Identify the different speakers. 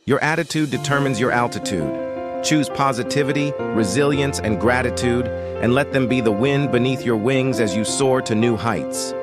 Speaker 1: Your attitude determines your altitude. Choose positivity, resilience, and gratitude, and let them be the wind beneath your wings as you soar to new heights.